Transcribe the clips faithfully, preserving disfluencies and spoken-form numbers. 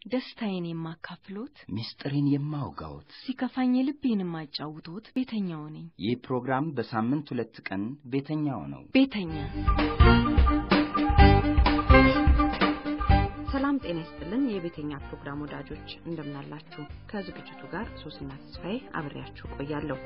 ደስታዬን የማካፍሎት ሚስጥሬን የማውጋዎት ሲከፋኝ ልቤን የማጫውቶት ቤተኛው ነኝ። ይህ ፕሮግራም በሳምንት ሁለት ቀን ቤተኛው ነው። ቤተኛ ሰላም ጤና ይስጥልን የቤተኛ ፕሮግራም ወዳጆች እንደምናላችሁ ከዝግጅቱ ጋር ሶስና ተስፋዬ አብሬያችሁ ቆያለሁ።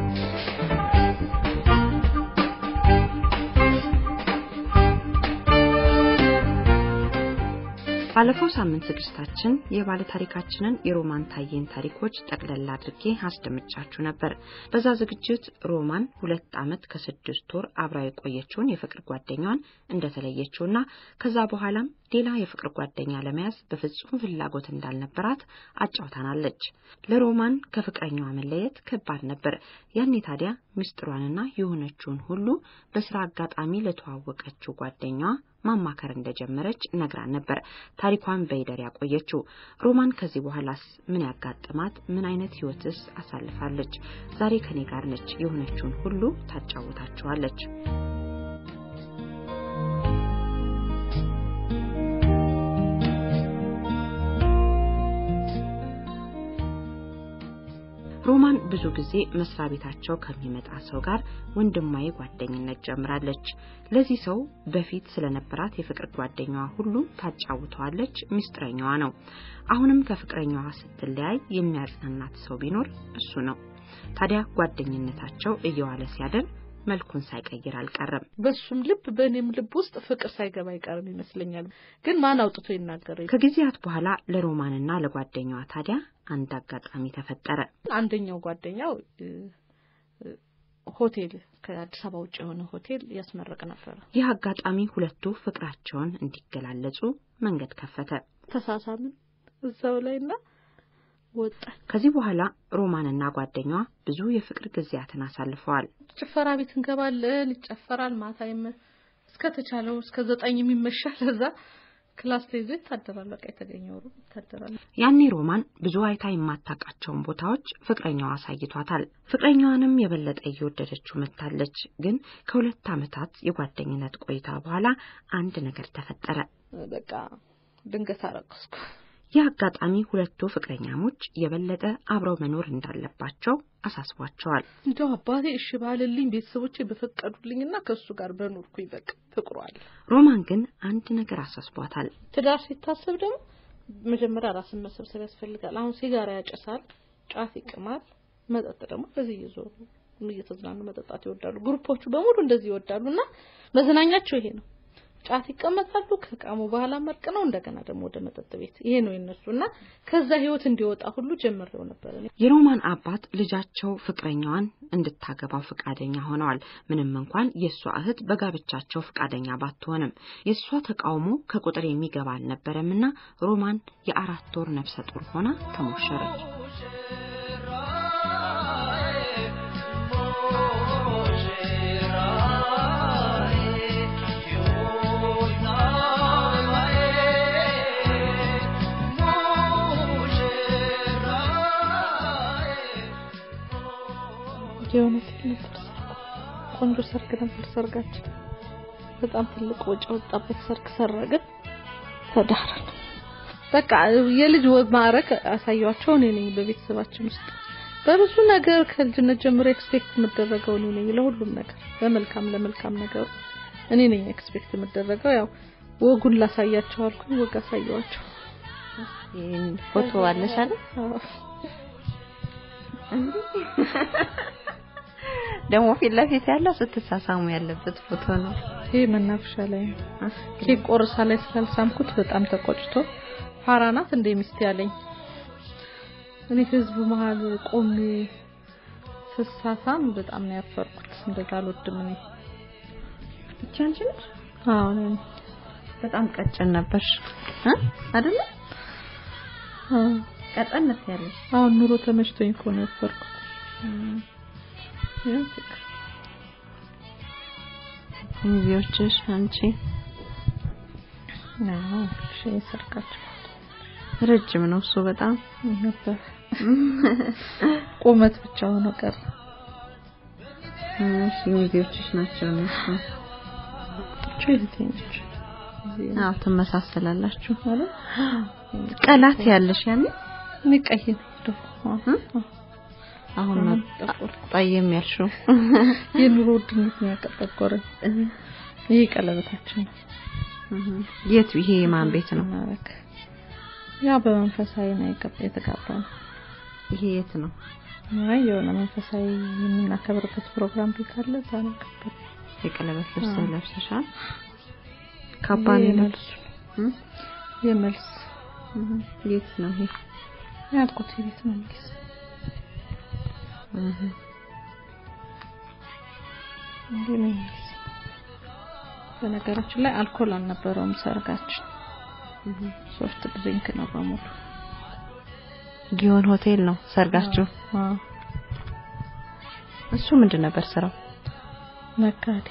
ባለፈው ሳምንት ዝግጅታችን የባለ ታሪካችንን የሮማን ታዬን ታሪኮች ጠቅለል አድርጌ አስደምጫችሁ ነበር። በዛ ዝግጅት ሮማን ሁለት ዓመት ከስድስት ወር አብራ የቆየችውን የፍቅር ጓደኛዋን እንደተለየችውና ከዛ በኋላም ሌላ የፍቅር ጓደኛ ለመያዝ በፍጹም ፍላጎት እንዳልነበራት አጫውታናለች። ለሮማን ከፍቅረኛዋ መለየት ከባድ ነበር። ያኔ ታዲያ ሚስጥሯንና የሆነችውን ሁሉ በስራ አጋጣሚ ለተዋወቀችው ጓደኛዋ ማማከር እንደጀመረች ነግራን ነበር። ታሪኳን በይደር ያቆየችው ሮማን ከዚህ በኋላስ ምን ያጋጥማት ምን አይነት ህይወትስ አሳልፋለች? ዛሬ ከኔ ጋር ነች። የሆነችውን ሁሉ ታጫውታችኋለች። ሮማን ብዙ ጊዜ መስሪያ ቤታቸው ከሚመጣ ሰው ጋር ወንድማዊ ጓደኝነት ጀምራለች። ለዚህ ሰው በፊት ስለነበራት የፍቅር ጓደኛዋ ሁሉ ታጫውተዋለች። ሚስጥረኛዋ ነው። አሁንም ከፍቅረኛዋ ስትለያይ የሚያጽናናት ሰው ቢኖር እሱ ነው። ታዲያ ጓደኝነታቸው እየዋለ ሲያደር መልኩን ሳይቀየር አልቀረም። በሱም ልብ በእኔም ልብ ውስጥ ፍቅር ሳይገባ አይቀርም ይመስለኛል። ግን ማን አውጥቶ ይናገራል? ከጊዜያት በኋላ ለሮማንና ለጓደኛዋ ታዲያ አንድ አጋጣሚ ተፈጠረ። አንደኛው ጓደኛው ሆቴል ከአዲስ አበባ ውጭ የሆነ ሆቴል ያስመረቀ ነበር። ይህ አጋጣሚ ሁለቱ ፍቅራቸውን እንዲገላለጹ መንገድ ከፈተ። ተሳሳምን እዛው ላይና ወጣ። ከዚህ በኋላ ሮማንና ጓደኛዋ ብዙ የፍቅር ጊዜያትን አሳልፈዋል። ጭፈራ ቤት እንገባለን፣ ይጨፈራል። ማታይም እስከ ተቻለው እስከ ዘጠኝ የሚመሻል። እዛ ክላስ ተይዞ ይታደራል። በቃ የተገኘው ሩም ይታደራል። ያኔ ሮማን ብዙ አይታ የማታውቃቸውን ቦታዎች ፍቅረኛዋ አሳይቷታል። ፍቅረኛዋንም የበለጠ እየወደደችው መጣለች። ግን ከሁለት ዓመታት የጓደኝነት ቆይታ በኋላ አንድ ነገር ተፈጠረ። በቃ ድንገት አረቀስኩ። ያጋጣሚ ሁለቱ ፍቅረኛሞች የበለጠ አብረው መኖር እንዳለባቸው አሳስቧቸዋል። እንደው አባቴ እሺ ባልልኝ ቤተሰቦቼ በፈቀዱልኝና ከሱ ጋር በኖርኩኝ በቃ ፍቅሯል። ሮማን ግን አንድ ነገር አሳስቧታል። ትዳር ሲታሰብ ደግሞ መጀመሪያ ራስን መሰብሰብ ያስፈልጋል። አሁን ሲጋራ ያጨሳል፣ ጫት ይቅማል፣ መጠጥ ደግሞ በዚህ ይዞሩ እየተዝናኑ መጠጣት ይወዳሉ። ግሩፖቹ በሙሉ እንደዚህ ይወዳሉና መዝናኛቸው ይሄ ነው። ጫት ይቀመጣሉ። ከቃሙ በኋላ መርቀነው እንደገና ደግሞ ወደ መጠጥ ቤት። ይሄ ነው የነሱና ከዛ ህይወት እንዲወጣ ሁሉ ጀምረው ነበር። የሮማን አባት ልጃቸው ፍቅረኛዋን እንድታገባው ፍቃደኛ ሆነዋል። ምንም እንኳን የሷ እህት በጋብቻቸው ፍቃደኛ ባትሆንም የሷ ተቃውሞ ከቁጥር የሚገባ አልነበረምና ሮማን የአራት ወር ነፍሰ ጡር ሆና ተሞሸረች። የሆነ ትልቅ ቆንጆ ሰርግ ነበር። ሰርጋችን በጣም ትልቅ ወጪ ወጣበት ሰርግ ሰረግን፣ ተዳረን። በቃ የልጅ ወግ ማረክ አሳያቸው እኔ ነኝ። በቤተሰባችን ውስጥ በብዙ ነገር ከልጅነት ጀምሮ ኤክስፔክት መደረገው እኔ ነኝ። ለሁሉም ነገር በመልካም ለመልካም ነገር እኔ ነኝ ኤክስፔክት መደረገው። ያው ወጉን ላሳያቸው አልኩኝ፣ ወግ አሳያቸው። ይሄን ፎቶ አለሽ አይደል? ደሞ ፊት ለፊት ያለው ስትሳሳሙ ያለበት ፎቶ ነው። ይሄ መናፈሻ ላይ ኬክ ቆርሳ ላይ ስላልሳምኩት በጣም ተቆጭቶ ፋራናት እንደ ሚስት ያለኝ። እኔ ህዝቡ መሃል ቆሜ ስሳሳም በጣም ነው ያፈርኩት። እንደዛ አልወድም እኔ። እቻንቺ አዎ ነኝ። በጣም ቀጭን ነበርሽ እ አይደለ? አዎ ቀጠን ነበር ያለሽ። አዎ ኑሮ ተመችቶኝ እኮ ነው ያፈርኩት። ያ ሚዜዎችሽ አንቺ ነው ሸይ ሰርካችሁ ረጅም ነው እሱ በጣም ነበር። ቆመት ብቻ ሆኖ ቀር። እሺ ሚዜዎችሽ ናቸው ነው ቼልቲንች አዎ ተመሳሰላላችሁ ማለት ቀላት ያለሽ ያኔ ንቀይ ነው አሁን ጠይም ያልሽው የኑሮ ውድነት ነው ያቀጠቆረ ይሄ ቀለበታችን የት ይሄ ማን ቤት ነው ማረክ ያ በመንፈሳዊ ነው የተጋባው ይሄ የት ነው አይ የሆነ መንፈሳዊ የምናከብርበት ፕሮግራም ቤት አለ ዛሬ ከበር የቀለበት ልብስ ለብሰሻል ካባኔ መልስ የመልስ የት ነው ይሄ ያልኩት ቤት ነው መልስ እህ እንደምን በነገራችን ላይ አልኮል አልነበረውም ሰርጋችን እህ ሶፍት ድሪንክ ነው በሙሉ ጊዮን ሆቴል ነው ሰርጋችሁ አዎ እሱ ምንድን ነበር ስራው ነጋዴ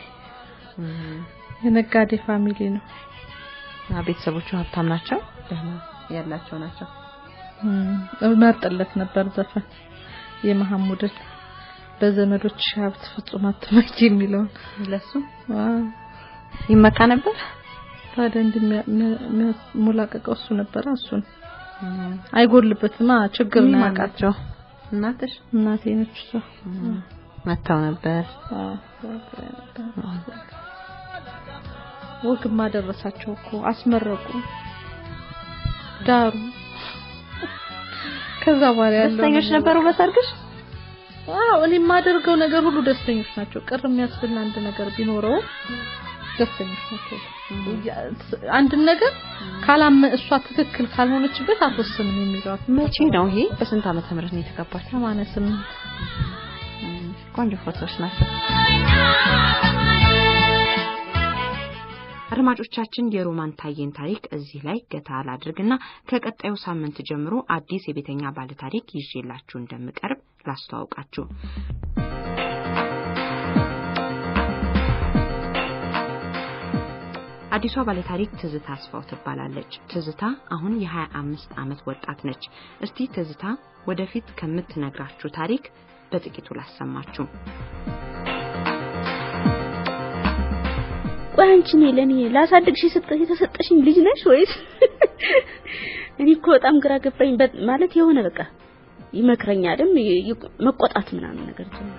የነጋዴ ፋሚሊ ነው ቤተሰቦቹ ሀብታም ናቸው ደህና ያላቸው ናቸው እም መርጠለት ነበር ዘፈን የመሐሙድን በዘመዶች ሀብት ፍጹም አትመጪ የሚለው ለሱ ዋው ይመካ ነበር ታዲያ እንደሚያሙላቀቀው እሱ ነበር እሱን አይጎልበትማ ችግር ነው ያቃቸው እናትሽ እናቴ ነች እሷ መታው ነበር ወግማ ደረሳቸው እኮ አስመረቁ ዳሩ ከዛ በኋላ ያለው ደስተኞች ነበሩ በሰርግሽ አዎ እኔ ማደርገው ነገር ሁሉ ደስተኞች ናቸው ቅር የሚያስብል አንድ ነገር ቢኖረው ደስተኞች ናቸው አንድ ነገር ካላም እሷ ትክክል ካልሆነችበት አትወስንም የሚለው መቼ ነው ይሄ በስንት ዓመተ ምህረት ነው የተጋባችው ሰማንያ ስምንት ቆንጆ ፎቶዎች ናቸው አድማጮቻችን የሮማን ታየን ታሪክ እዚህ ላይ ገታ አላድርግና ከቀጣዩ ሳምንት ጀምሮ አዲስ የቤተኛ ባለ ታሪክ ይዤላችሁ እንደምቀርብ ላስተዋውቃችሁ አዲሷ ባለ ታሪክ ትዝታ አስፋው ትባላለች ትዝታ አሁን የ25 ዓመት ወጣት ነች እስቲ ትዝታ ወደፊት ከምትነግራችሁ ታሪክ በጥቂቱ ላሰማችሁ ቋንቺ ለኔ ላሳድግሽ ሰጠሽ የተሰጠሽኝ ልጅ ነሽ ወይስ እኔ እኮ በጣም ግራ ገባኝ ማለት የሆነ በቃ ይመክረኛልም መቆጣት ምናምን ነገር ጀመረ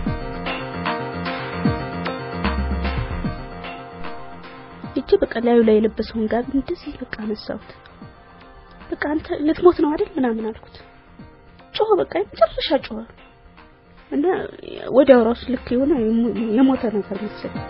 እቺ በቃ ላዩ ላይ የለበሰውን ጋር እንደዚህ በቃ ነሳውት በቃ አንተ ልትሞት ነው አይደል ምናምን አልኩት ጮህ በቃ መጨረሻ ጮህ እና ወዲያው ራሱ ልክ የሆነ የሞተ ነገር መሰለኝ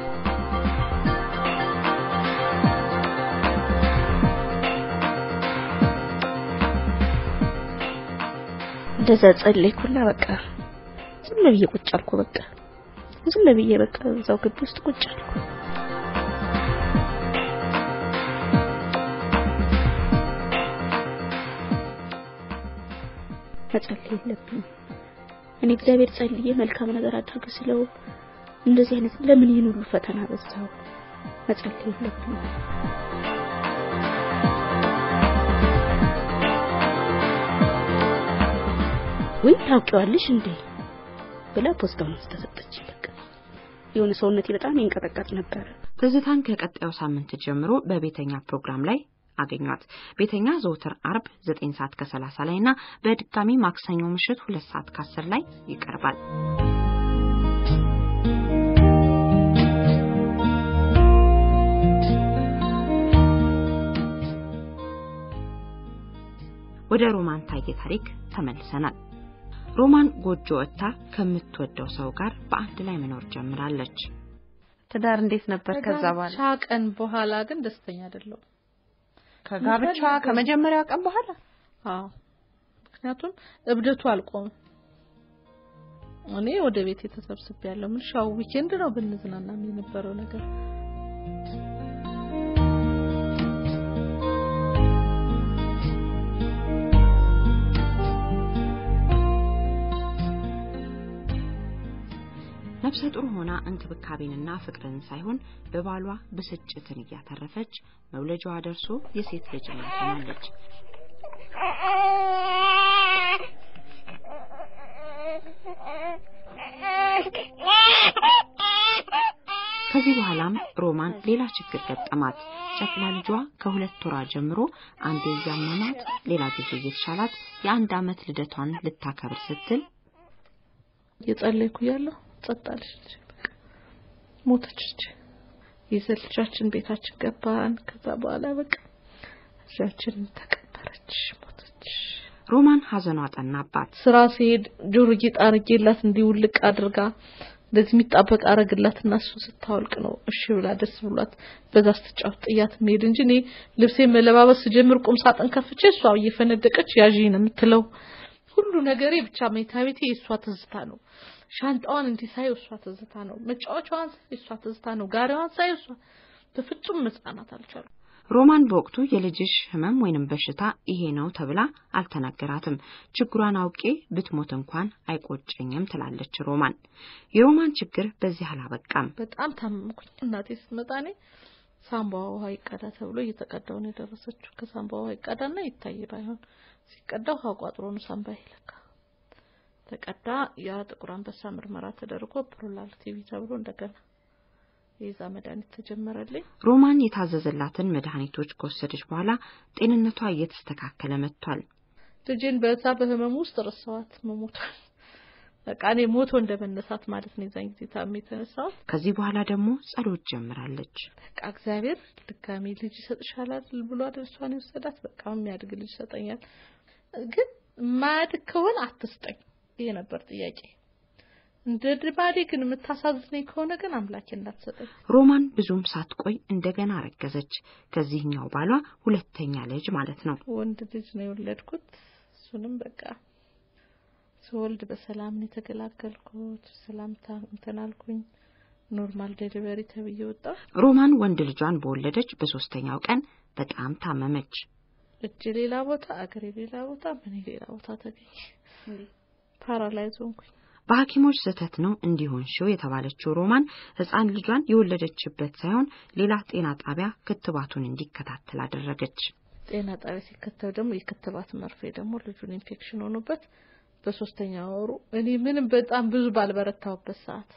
እንደዛ ጸለይኩና በቃ ዝም ብዬ ቁጭ አልኩ በቃ ዝም ብዬ በቃ እዛው ግቢ ውስጥ ቁጭ አልኩ መጸለይ የለብኝም እኔ እግዚአብሔር ጸልዬ መልካም ነገር አድርግ ስለው እንደዚህ አይነት ለምን ይሄን ሁሉ ፈተና በዛው መጸለይ የለብኝም ወይ ታውቂዋለሽ እንዴ ብላ ፖስታውን ተሰጠች በቃ የሆነ ሰውነቴ በጣም ይንቀጠቀጥ ነበር ትዝታን ከቀጣዩ ሳምንት ጀምሮ በቤተኛ ፕሮግራም ላይ አገኛት ቤተኛ ዘውትር አርብ ዘጠኝ ሰዓት ከሰላሳ ላይና በድጋሚ ማክሰኞ ምሽት ሁለት ሰዓት ከአስር ላይ ይቀርባል ወደ ሮማን ታየ ታሪክ ተመልሰናል ሮማን ጎጆ ወጣ ከምትወደው ሰው ጋር በአንድ ላይ መኖር ጀምራለች ትዳር እንዴት ነበር ከዛ በኋላ ሻቀን በኋላ ግን ደስተኛ አይደለም ከጋብቻ ከመጀመሪያው ቀን በኋላ አዎ ምክንያቱም እብደቱ አልቆም እኔ ወደ ቤት የተሰብስብ ያለው ምን ሻው ዊኬንድ ነው ብንዝናና የነበረው ነገር ነፍሰ ጡር ሆና እንክብካቤንና ፍቅርን ሳይሆን በባሏ ብስጭትን ያተረፈች መውለጃዋ ደርሶ የሴት ልጅ ሆናለች ከዚህ ከዚህ በኋላም ሮማን ሌላ ችግር ገጠማት። ጨቅላ ልጇ ከሁለት ወራ ጀምሮ አንዴ ያመማት ሌላ ጊዜ እየተሻላት የአንድ አመት ልደቷን ልታከብር ስትል የጸለይኩ ያለው ጸጣለች በቃ ሞተች። የዘልጃችን ቤታችን ገባን። ከዛ በኋላ በቃ እዛችን ተቀበረች ሞተች። ሮማን ሐዘኗ ጠናባት። ስራ ሲሄድ ጆሮ ጌጥ አርጌላት እንዲውልቅ አድርጋ እንደዚህ የሚጣበቅ አረግላትና እሱ ስታወልቅ ነው እሺ ብላ ደስ ብሏት በዛ ስትጫወት ጥያት ሄድ እንጂ እኔ ልብሴ መለባበስ ጀምር ቁም ሳጥን ከፍቼ እሷ እየፈነደቀች ያዢ ነው የምትለው። ሁሉ ነገሬ ብቻ መይታቤቴ እሷ ትዝታ ነው። ሻንጣዋን እንዲሳይ እሷ ትዝታ ነው። መጫወቻዋን እሷ ትዝታ ነው። ጋሪዋን ሳይ እሷ በፍጹም መጽናናት አልቻለም። ሮማን በወቅቱ የልጅሽ ህመም ወይንም በሽታ ይሄ ነው ተብላ አልተነገራትም። ችግሯን አውቄ ብትሞት እንኳን አይቆጨኝም ትላለች ሮማን። የሮማን ችግር በዚህ አላበቃም። በጣም ታመምኩኝ። እናቴ ስትመጣኔ ሳምባዋ ውሃ ይቀዳ ተብሎ እየተቀዳው ነው የደረሰችው። ከሳምባዋ ውሃ ይቀዳና ይታይ ባይሆን ሲቀዳው ውሃ ቋጥሮ ነው ሳምባ ይለካ ተቀዳ። ያ ጥቁር አንበሳ ምርመራ ተደርጎ ፕሮላል ቲቪ ተብሎ እንደገና የዛ መድኃኒት ተጀመረልኝ። ሮማን የታዘዘላትን መድኃኒቶች ከወሰደች በኋላ ጤንነቷ እየተስተካከለ መጥቷል። ልጅን በዛ በህመም ውስጥ ረሳዋት መሞት በቃ እኔ ሞቶ እንደመነሳት ማለት ነው። የዛን ጊዜ ታም የተነሳው። ከዚህ በኋላ ደግሞ ጸሎት ጀምራለች። በቃ እግዚአብሔር ድጋሚ ልጅ ይሰጥሻል አይደል ብሎ አድርሷን ይወሰዳት። በቃ የሚያድግ ልጅ ይሰጠኛል ግን ማያድግ ከሆነ አትስጠኝ። ይሄ ነበር ጥያቄ። እንደድባዴ ግን የምታሳዝነኝ ከሆነ ግን አምላኬ እንዳትሰጠኝ። ሮማን ብዙም ሳትቆይ እንደገና አረገዘች። ከዚህኛው ባሏ ሁለተኛ ልጅ ማለት ነው። ወንድ ልጅ ነው የወለድኩት። እሱንም በቃ ስወልድ በሰላም ነው የተገላገልኩት። ሰላም ተናልኩኝ። ኖርማል ዴሊቨሪ ተብዬ ወጣ። ሮማን ወንድ ልጇን በወለደች በሶስተኛው ቀን በጣም ታመመች። እጅ ሌላ ቦታ አገሬ ሌላ ቦታ ምን ሌላ ቦታ ተገኘ። ፓራላይዝ ሆንኩኝ። በሐኪሞች ስህተት ነው እንዲሆንሽው የተባለችው ሮማን ህፃን ልጇን የወለደችበት ሳይሆን ሌላ ጤና ጣቢያ ክትባቱን እንዲከታተል አደረገች። ጤና ጣቢያ ሲከተው ደግሞ የክትባት መርፌ ደግሞ ልጁን ኢንፌክሽን ሆኖበት በሶስተኛው ወሩ እኔ ምንም በጣም ብዙ ባልበረታውበት ሰዓት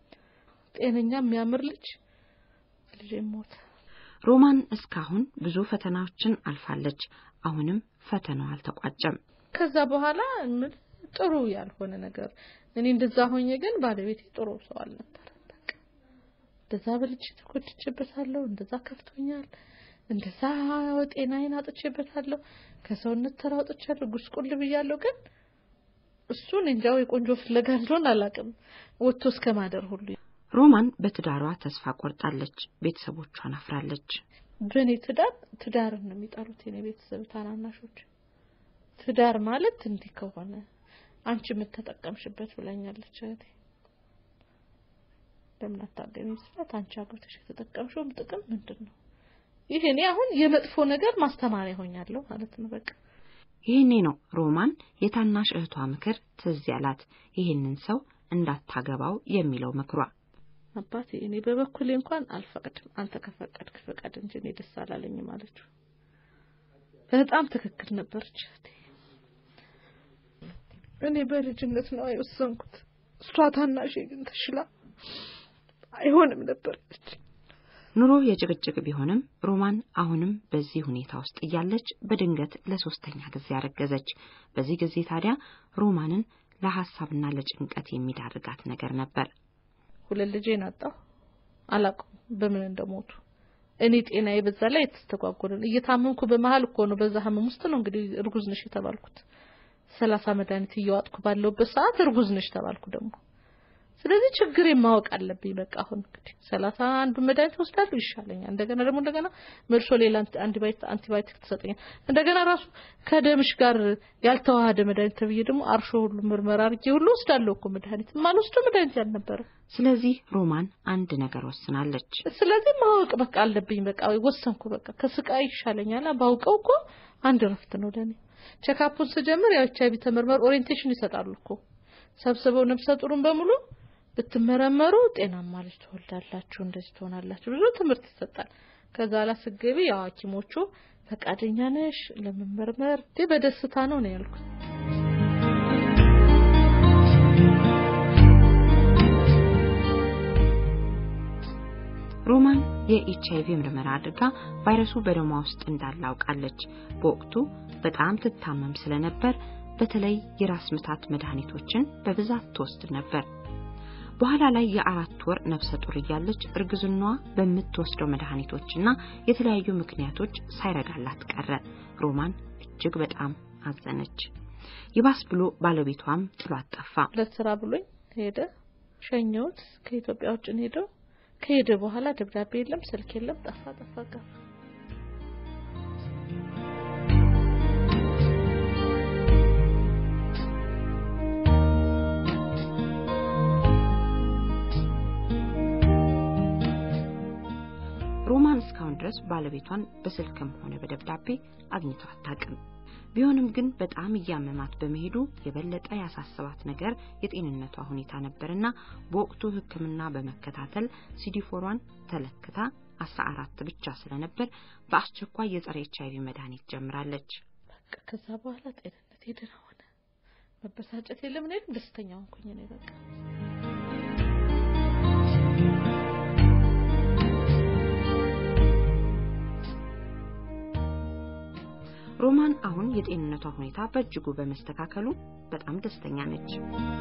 ጤነኛ የሚያምር ልጅ ልጅ ሞተ። ሮማን እስካሁን ብዙ ፈተናዎችን አልፋለች። አሁንም ፈተናው አልተቋጨም። ከዛ በኋላ ምን ጥሩ ያልሆነ ነገር እኔ እንደዛ ሆኜ ግን ባለቤቴ ጥሩ ሰው አልነበር። በቃ እንደዛ በልጅ ተቆጭቼበታለሁ። እንደዛ ከፍቶኛል። እንደዛ ጤናዬን አጥቼበታለሁ። ከሰውነት ተራውጥቻለሁ። ጉስቁል ብያለሁ። ግን እሱን እንጃው የቆንጆ ፍለጋ እንደሆነ አላውቅም። ወጥቶ እስከማደር ሁሉ ሮማን በትዳሯ ተስፋ ቆርጣለች። ቤተሰቦቿን አፍራለች። በኔ ትዳር ትዳር ነው የሚጠሩት የኔ ቤተሰብ ታናናሾች። ትዳር ማለት እንዲህ ከሆነ አንቺ የምትጠቀምሽበት ብላኛለች እህቴ። ለምን አታገኙ ስላት አንቺ አግብተሽ የተጠቀምሽው ጥቅም ምንድነው? ይሄ እኔ አሁን የመጥፎ ነገር ማስተማሪያ ሆኛለሁ ማለት ነው። በቃ ይሄኔ ነው ሮማን የታናሽ እህቷ ምክር ትዝ ያላት። ይሄንን ሰው እንዳታገባው የሚለው ምክሯ። አባቴ እኔ በበኩሌ እንኳን አልፈቅድም። አንተ ከፈቀድክ ፈቀድ እንጂ እኔ ደስ አላለኝም ማለችው። በጣም ትክክል ነበርች እህቴ። እኔ በልጅነት ነው አይወሰንኩት። እሷ ታናሽ ግን ተሽላ አይሆንም ነበርች። ኑሮ የጭቅጭቅ ቢሆንም ሮማን አሁንም በዚህ ሁኔታ ውስጥ እያለች በድንገት ለሶስተኛ ጊዜ አረገዘች። በዚህ ጊዜ ታዲያ ሮማንን ለሐሳብና ለጭንቀት የሚዳርጋት ነገር ነበር። ሁለት ልጄን አጣሁ። አላውቅም በምን እንደሞቱ። እኔ ጤናዬ በዛ ላይ ተስተጓጎለ። እየታመምኩ በመሃል እኮ ነው በዛ ህመም ውስጥ ነው እንግዲህ እርጉዝ ነሽ የተባልኩት። ሰላሳ መድኃኒት እየዋጥኩ ባለውበት ሰዓት እርጉዝ ነሽ ተባልኩ ደግሞ። ስለዚህ ችግር የማወቅ አለብኝ። በቃ አሁን እንግዲህ ሰላሳ አንድ መድኃኒት ወስዳለሁ ይሻለኛል። እንደገና ደግሞ እንደገና መልሶ ሌላ አንቲባዮቲክ አንቲባዮቲክ ተሰጠኝ። እንደገና ራሱ ከደምሽ ጋር ያልተዋሃደ መድኃኒት ተብዬ ደግሞ አርሾ ሁሉ ምርመራ አርጌ ሁሉ ወስዳለሁ እኮ መድኃኒት ማልወስደው መድኃኒት ያልነበረ። ስለዚህ ሮማን አንድ ነገር ወስናለች። ስለዚህ ማወቅ በቃ አለብኝ። በቃ ወሰንኩ። በቃ ከስቃይ ይሻለኛል ባውቀው እኮ አንድ ረፍት ነው ለኔ። ቼክአፑን ስጀምር ያው ኤችአይቪ ተመርመር ኦሪየንቴሽን ይሰጣሉ እኮ ሰብስበው ነፍሰ ጡሩን በሙሉ ብትመረመሩ ጤናማ ልጅ ትወልዳላችሁ እንደዚህ ትሆናላችሁ ብዙ ትምህርት ይሰጣል። ከዛ ላስገቢ ያው ሐኪሞቹ ፈቃደኛ ነሽ ለመመርመር በደስታ ነው ነው ያልኩት። ሮማን የኤችአይቪ ምርመራ አድርጋ ቫይረሱ በደሟ ውስጥ እንዳለ አውቃለች። በወቅቱ በጣም ትታመም ስለነበር በተለይ የራስ ምታት መድኃኒቶችን በብዛት ትወስድ ነበር። በኋላ ላይ የአራት ወር ነፍሰ ጡር እያለች እርግዝናዋ በመትወስደው መድኃኒቶችና የተለያዩ ምክንያቶች ሳይረጋላት ቀረ። ሮማን እጅግ በጣም አዘነች። ይባስ ብሎ ባለቤቷም ጥሏት ጠፋ። ለስራ ብሎኝ ሄደ። ሸኘሁት። ከኢትዮጵያ ውጭ ሄዶ ከሄደ በኋላ ደብዳቤ የለም፣ ስልክ የለም፣ ጠፋ ጠፋ ቀረ። ሮማን እስካሁን ድረስ ባለቤቷን በስልክም ሆነ በደብዳቤ አግኝቷ አታውቅም። ቢሆንም ግን በጣም እያመማት በመሄዱ የበለጠ ያሳሰባት ነገር የጤንነቷ ሁኔታ ነበርና በወቅቱ ሕክምና በመከታተል ሲዲ ፎር ዋን ተለክታ አስራ አራት ብቻ ስለነበር በአስቸኳይ የጸረ ኤችአይቪ መድኃኒት ጀምራለች። በቃ ከዛ በኋላ ጤንነቴ ደህና ሆነ። መበሳጨት የለም፣ እኔ ደስተኛ ሆንኩኝ ነው በቃ። ሮማን አሁን የጤንነቷ ሁኔታ በእጅጉ በመስተካከሉ በጣም ደስተኛ ነች።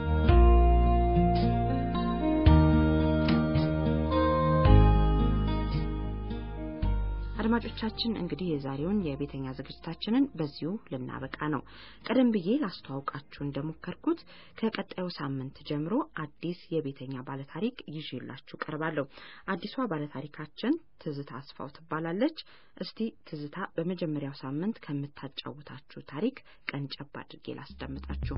አድማጮቻችን እንግዲህ የዛሬውን የቤተኛ ዝግጅታችንን በዚሁ ልናበቃ ነው። ቀደም ብዬ ላስተዋውቃችሁ እንደሞከርኩት ከቀጣዩ ሳምንት ጀምሮ አዲስ የቤተኛ ባለታሪክ ይዤላችሁ ቀርባለሁ። አዲሷ ባለታሪካችን ትዝታ አስፋው ትባላለች። እስቲ ትዝታ በመጀመሪያው ሳምንት ከምታጫውታችሁ ታሪክ ቀንጨብ አድርጌ ላስደምጣችሁ።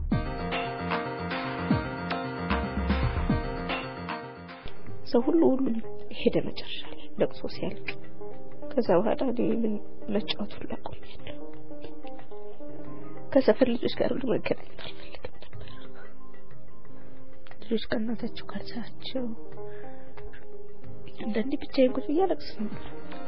ሰው ሁሉ ሁሉ ሄደ መጨረሻ ላይ ለቅሶ ሲያልቅ ከዛ በኋላ ምን መጫወት ሁሉ አቆምኩ። ከሰፈር ልጆች ጋር ሁሉ መገናኘት አልፈልግም ነበር። ልጆች ከእናታቸው ጋር ሳያቸው አንዳንዴ ብቻዬን ቁጭ ብዬ አለቅስ ነበር።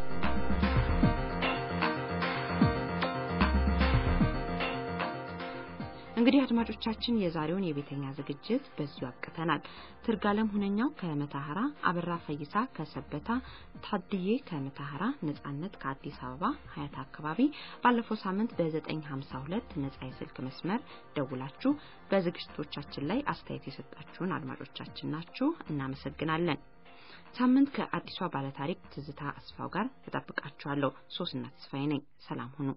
እንግዲህ አድማጮቻችን የዛሬውን የቤተኛ ዝግጅት በዚሁ አብቅተናል። ትርጋለም ሁነኛው ከመታሃራ፣ አበራ ፈይሳ ከሰበታ፣ ታድዬ ከመታሃራ፣ ነጻነት ከአዲስ አበባ ሀያት አካባቢ ባለፈው ሳምንት በ952 ነጻ የስልክ መስመር ደውላችሁ በዝግጅቶቻችን ላይ አስተያየት የሰጣችሁን አድማጮቻችን ናችሁ። እናመሰግናለን። ሳምንት ከአዲሷ ባለታሪክ ትዝታ አስፋው ጋር ተጠብቃችኋለሁ። ሶስና ተስፋዬ ነኝ። ሰላም ሁኑ።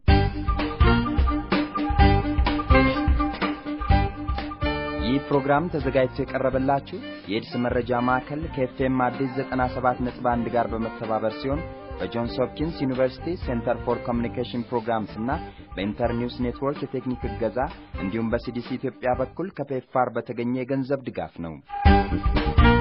ይህ ፕሮግራም ተዘጋጅቶ የቀረበላችሁ የኤድስ መረጃ ማዕከል ከኤፍኤም አዲስ ዘጠና ሰባት ነጥብ አንድ ጋር በመተባበር ሲሆን በጆንስ ሆፕኪንስ ዩኒቨርሲቲ ሴንተር ፎር ኮሚኒኬሽን ፕሮግራምስ እና በኢንተርኒውስ ኔትወርክ የቴክኒክ እገዛ እንዲሁም በሲዲሲ ኢትዮጵያ በኩል ከፔፋር በተገኘ የገንዘብ ድጋፍ ነው።